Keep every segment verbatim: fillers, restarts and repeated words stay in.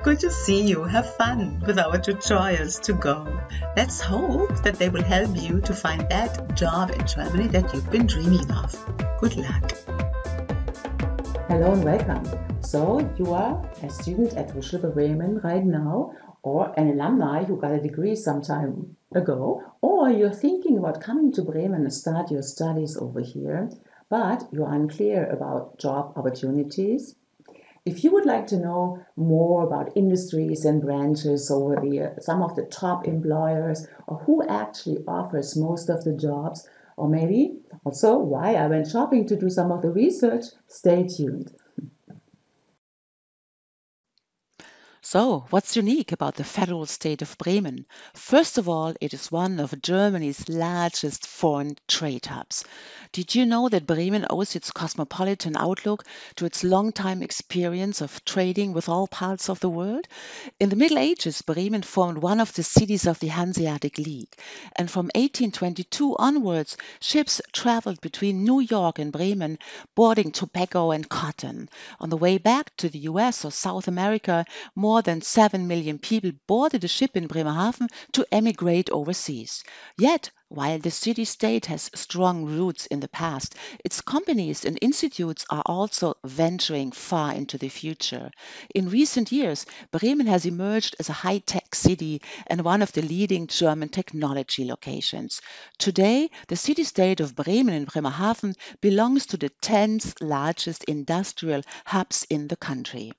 Good to see you. Have fun with our tutorials to go. Let's hope that they will help you to find that job in Germany that you've been dreaming of. Good luck. Hello and welcome. So you are a student at Hochschule Bremen right now, or an alumni who got a degree some time ago, or you're thinking about coming to Bremen and start your studies over here, but you're unclear about job opportunities. If you would like to know more about industries and branches over the some of the top employers, or who actually offers most of the jobs, or maybe also why I went shopping to do some of the research, stay tuned. So, what's unique about the federal state of Bremen? First of all, it is one of Germany's largest foreign trade hubs. Did you know that Bremen owes its cosmopolitan outlook to its long-time experience of trading with all parts of the world? In the Middle Ages, Bremen formed one of the cities of the Hanseatic League, and from eighteen twenty-two onwards, ships traveled between New York and Bremen, boarding tobacco and cotton. On the way back to the U S or South America, more than seven million people boarded a ship in Bremerhaven to emigrate overseas. Yet, while the city-state has strong roots in the past, its companies and institutes are also venturing far into the future. In recent years, Bremen has emerged as a high-tech city and one of the leading German technology locations. Today, the city-state of Bremen and Bremerhaven belongs to the tenth largest industrial hubs in the country.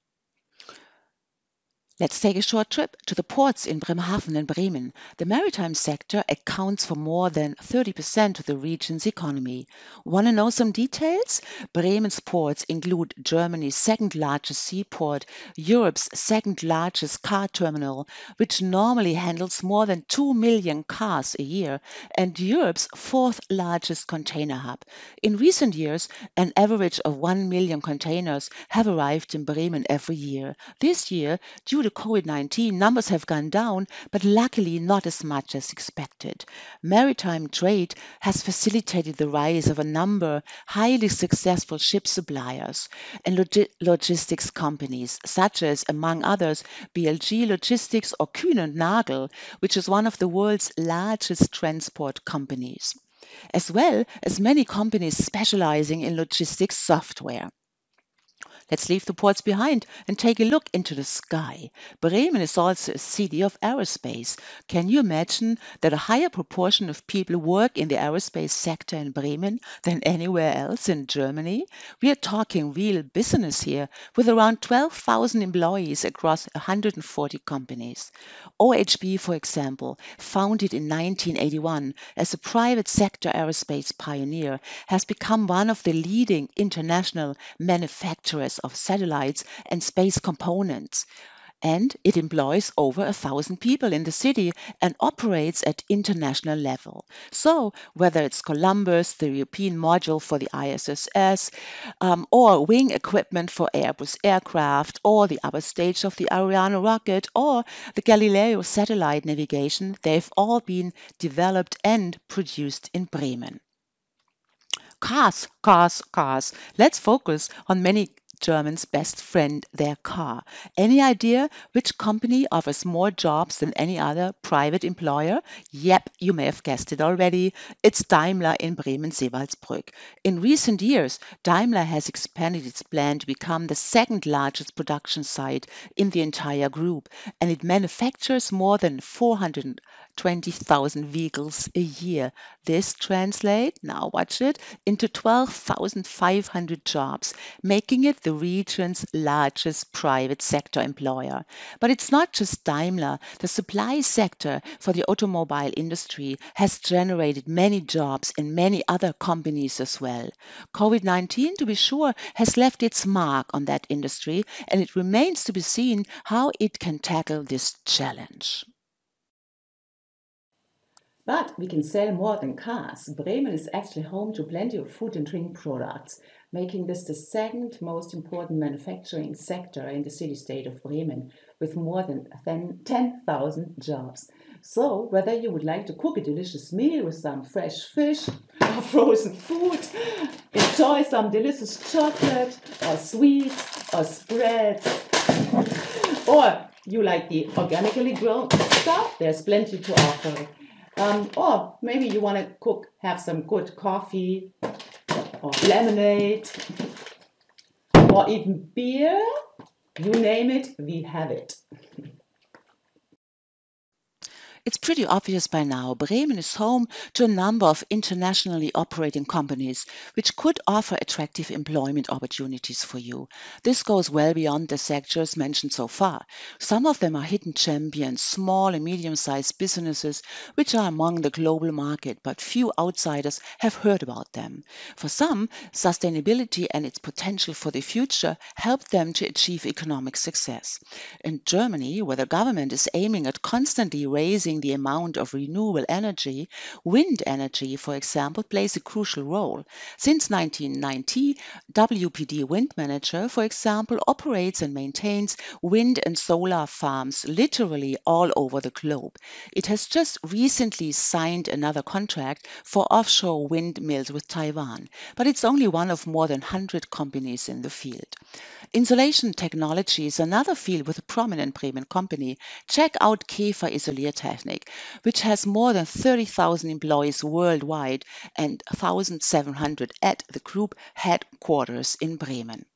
Let's take a short trip to the ports in Bremerhaven and Bremen. The maritime sector accounts for more than thirty percent of the region's economy. Want to know some details? Bremen's ports include Germany's second largest seaport, Europe's second largest car terminal, which normally handles more than two million cars a year, and Europe's fourth largest container hub. In recent years, an average of one million containers have arrived in Bremen every year. This year, due to COVID nineteen, numbers have gone down, but luckily not as much as expected. Maritime trade has facilitated the rise of a number of highly successful ship suppliers and log- logistics companies, such as, among others, B L G Logistics or Kühn und Nagel, which is one of the world's largest transport companies, as well as many companies specializing in logistics software. Let's leave the ports behind and take a look into the sky. Bremen is also a city of aerospace. Can you imagine that a higher proportion of people work in the aerospace sector in Bremen than anywhere else in Germany? We are talking real business here, with around twelve thousand employees across one hundred forty companies. O H B, for example, founded in nineteen eighty-one as a private sector aerospace pioneer, has become one of the leading international manufacturers of satellites and space components. And it employs over a thousand people in the city and operates at international level. So whether it's Columbus, the European module for the I S S S, um, or wing equipment for Airbus aircraft, or the upper stage of the Ariane rocket, or the Galileo satellite navigation, they've all been developed and produced in Bremen. Cars, cars, cars. Let's focus on many Germans' best friend, their car. Any idea which company offers more jobs than any other private employer? Yep, you may have guessed it already. It's Daimler in Bremen-Seewaldsbrück. In recent years, Daimler has expanded its plant to become the second largest production site in the entire group, and it manufactures more than four hundred twenty thousand vehicles a year. This translates, now watch it, into twelve thousand five hundred jobs, making it the region's largest private sector employer. But it's not just Daimler. The supply sector for the automobile industry has generated many jobs in many other companies as well. COVID nineteen, to be sure, has left its mark on that industry, and it remains to be seen how it can tackle this challenge. But we can sell more than cars. Bremen is actually home to plenty of food and drink products, making this the second most important manufacturing sector in the city-state of Bremen, with more than ten thousand jobs. So, whether you would like to cook a delicious meal with some fresh fish or frozen food, enjoy some delicious chocolate or sweets or spreads, Or you like the organically grown stuff, there's plenty to offer. Um, or maybe you want to cook, have some good coffee or lemonade or even beer. You name it, we have it. It's pretty obvious by now, Bremen is home to a number of internationally operating companies which could offer attractive employment opportunities for you. This goes well beyond the sectors mentioned so far. Some of them are hidden champions, small and medium-sized businesses which are among the global market, but few outsiders have heard about them. For some, sustainability and its potential for the future help them to achieve economic success. In Germany, where the government is aiming at constantly raising the amount of renewable energy, wind energy, for example, plays a crucial role. Since nineteen ninety, W P D Wind Manager, for example, operates and maintains wind and solar farms literally all over the globe. It has just recently signed another contract for offshore windmills with Taiwan, but it's only one of more than one hundred companies in the field. Insulation technology is another field with a prominent Bremen company. Check out Käfer Isoliertechnik, which has more than thirty thousand employees worldwide and one thousand seven hundred at the group headquarters in Bremen.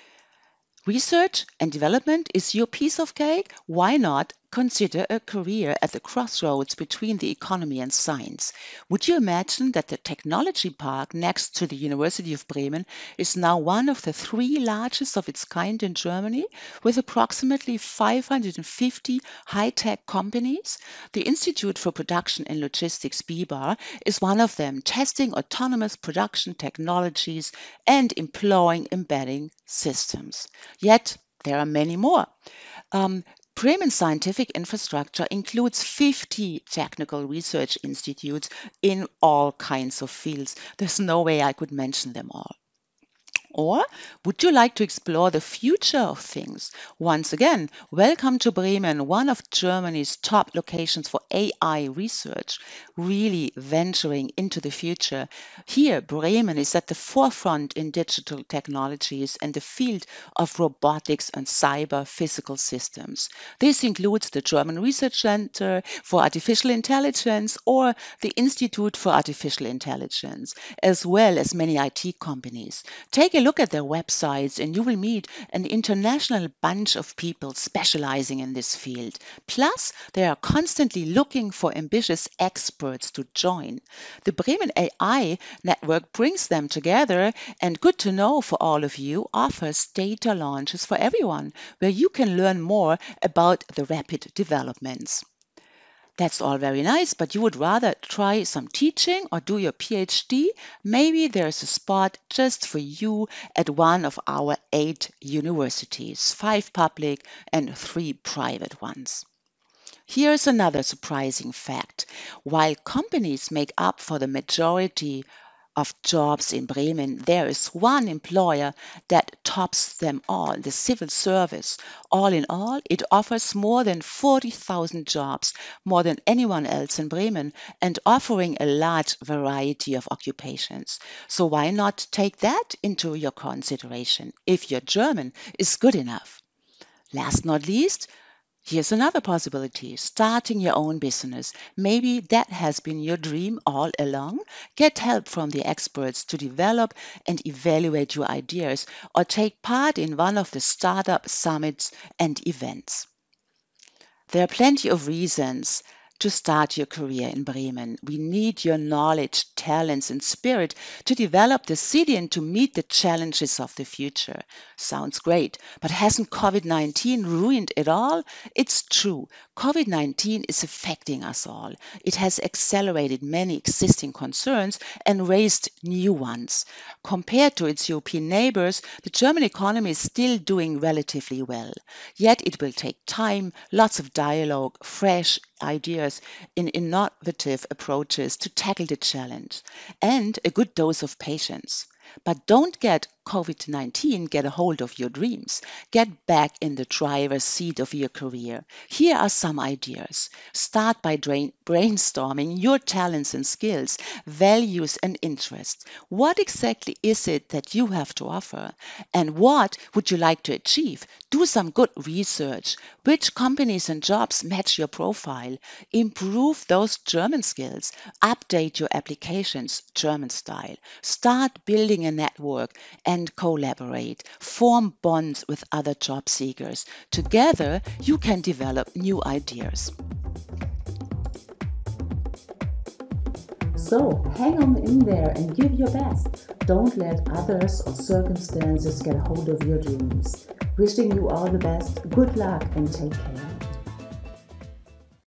Research and development is your piece of cake? Why not consider a career at the crossroads between the economy and science? Would you imagine that the technology park next to the University of Bremen is now one of the three largest of its kind in Germany, with approximately five hundred fifty high-tech companies? The Institute for Production and Logistics, B I B A, is one of them, testing autonomous production technologies and employing embedding systems. Yet, there are many more. Um, Bremen's scientific infrastructure includes fifty technical research institutes in all kinds of fields. There's no way I could mention them all. Or would you like to explore the future of things? Once again, welcome to Bremen, one of Germany's top locations for A I research, really venturing into the future. Here, Bremen is at the forefront in digital technologies and the field of robotics and cyber physical systems. This includes the German Research Center for Artificial Intelligence or the Institute for Artificial Intelligence, as well as many I T companies. Take a look at their websites and you will meet an international bunch of people specializing in this field. Plus, they are constantly looking for ambitious experts to join. The Bremen A I network brings them together, and good to know for all of you, offers data launches for everyone, where you can learn more about the rapid developments. That's all very nice, but you would rather try some teaching or do your PhD? Maybe there's a spot just for you at one of our eight universities, five public and three private ones. Here's another surprising fact. While companies make up for the majority of jobs in Bremen, there is one employer that tops them all, the civil service. All in all, it offers more than forty thousand jobs, more than anyone else in Bremen, and offering a large variety of occupations. So why not take that into your consideration if your German is good enough? Last not least, here's another possibility, starting your own business. Maybe that has been your dream all along. Get help from the experts to develop and evaluate your ideas, or take part in one of the startup summits and events. There are plenty of reasons to start your career in Bremen. We need your knowledge, talents, and spirit to develop the city and to meet the challenges of the future. Sounds great, but hasn't COVID nineteen ruined it all? It's true. COVID nineteen is affecting us all. It has accelerated many existing concerns and raised new ones. Compared to its European neighbors, the German economy is still doing relatively well. Yet it will take time, lots of dialogue, fresh ideas in innovative approaches to tackle the challenge, and a good dose of patience. But don't get COVID nineteen get a hold of your dreams. Get back in the driver's seat of your career. Here are some ideas. Start by drain- brainstorming your talents and skills, values and interests. What exactly is it that you have to offer? And what would you like to achieve? Do some good research. Which companies and jobs match your profile? Improve those German skills. Update your applications German style. Start building a network and collaborate. Form bonds with other job seekers. Together, you can develop new ideas. So hang on in there and give your best. Don't let others or circumstances get hold of your dreams. Wishing you all the best, good luck and take care.